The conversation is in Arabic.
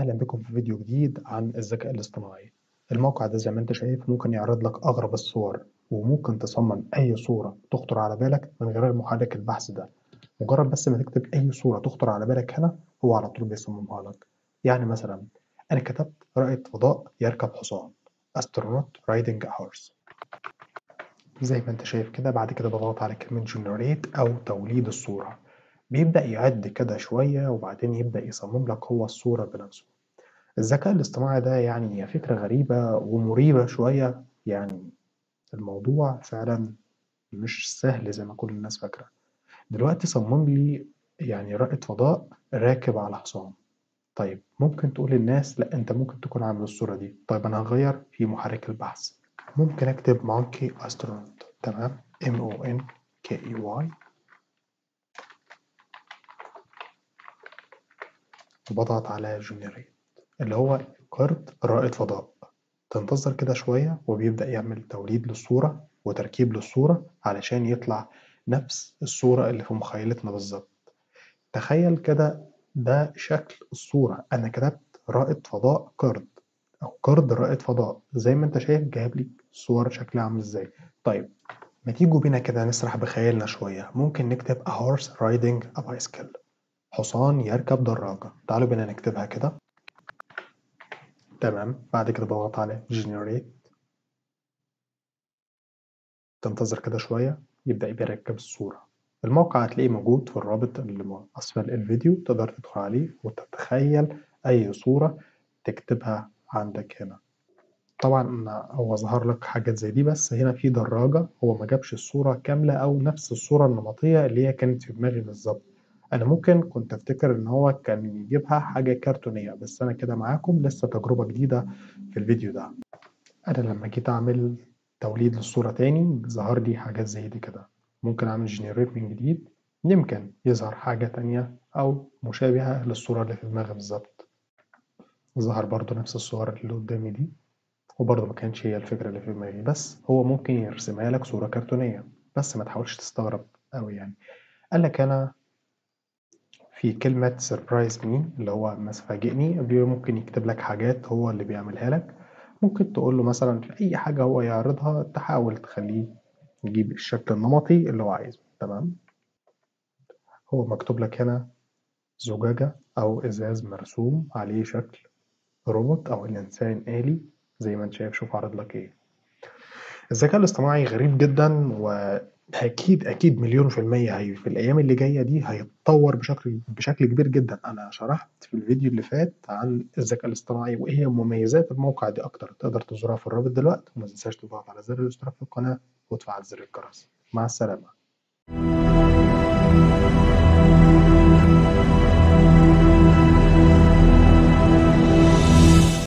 أهلا بكم في فيديو جديد عن الذكاء الاصطناعي. الموقع ده زي ما انت شايف ممكن يعرض لك أغرب الصور، وممكن تصمم أي صورة تخطر على بالك من غير محرك البحث ده. مجرد بس ما تكتب أي صورة تخطر على بالك هنا هو على طول بيصممها لك. يعني مثلا أنا كتبت رائد فضاء يركب حصان astronaut riding a horse. زي ما انت شايف كده بعد كده بضغط على كلمة generate أو توليد الصورة. بيبدأ يعد كده شوية وبعدين يبدأ يصمم لك هو الصورة بنفسه. الذكاء الاصطناعي ده يعني فكرة غريبة ومريبة شوية، يعني الموضوع فعلا مش سهل زي ما كل الناس فاكرة. دلوقتي صمم لي يعني رائد فضاء راكب على حصان. طيب ممكن تقول للناس لا انت ممكن تكون عامل الصورة دي. طيب انا هغير في محرك البحث، ممكن اكتب مونكي استرونوت. تمام، MONKEY وبضغط على جنريت اللي هو قرد رائد فضاء. تنتظر كده شوية وبيبدأ يعمل توليد للصورة وتركيب للصورة علشان يطلع نفس الصورة اللي في مخيلتنا بالظبط. تخيل كده، ده شكل الصورة. أنا كتبت رائد فضاء قرد أو قرد رائد فضاء، زي ما أنت شايف جايب لي صور شكلها عامل إزاي. طيب ما تيجوا بينا كده نسرح بخيالنا شوية، ممكن نكتب a horse riding a bicycle، حصان يركب دراجة. تعالوا بينا نكتبها كده. تمام، بعد كده بضغط على generate. تنتظر كده شوية يبدأ يركب الصورة. الموقع هتلاقيه موجود في الرابط اللي أسفل الفيديو، تقدر تدخل عليه وتتخيل أي صورة تكتبها عندك هنا. طبعا هو ظهر لك حاجات زي دي، بس هنا في دراجة، هو ما جابش الصورة كاملة أو نفس الصورة النمطية اللي هي كانت في دماغي بالظبط. أنا ممكن كنت أفتكر إن هو كان يجيبها حاجة كرتونية، بس أنا كده معاكم لسه تجربة جديدة في الفيديو ده. أنا لما جيت أعمل توليد للصورة تاني ظهر لي حاجات زي دي كده. ممكن أعمل جنريت من جديد، يمكن يظهر حاجة تانية أو مشابهة للصورة اللي في دماغي بالظبط. ظهر برضو نفس الصور اللي قدامي دي، وبرضو ما كانش هي الفكرة اللي في دماغي، بس هو ممكن يرسمها لك صورة كرتونية. بس ما تحاولش تستغرب أوي يعني. قال لك أنا في كلمة سربرايز مي اللي هو مثلا فاجئني، ممكن يكتب لك حاجات هو اللي بيعملها لك. ممكن تقول له مثلا في أي حاجة هو يعرضها تحاول تخليه يجيب الشكل النمطي اللي هو عايزه. تمام، هو مكتوب لك هنا زجاجة أو إزاز مرسوم عليه شكل روبوت أو الإنسان آلي. زي ما أنت شايف، شوف عرض لك إيه. الذكاء الاصطناعي غريب جدا، وأكيد أكيد مليون في المية هي في الأيام اللي جاية دي هيتطور بشكل كبير جدا. أنا شرحت في الفيديو اللي فات عن الذكاء الاصطناعي وإيه هي مميزات الموقع دي أكتر، تقدر تزورها في الرابط دلوقتي. وما تنساش تضغط على زر الاشتراك في القناة وتفعل زر الجرس. مع السلامة.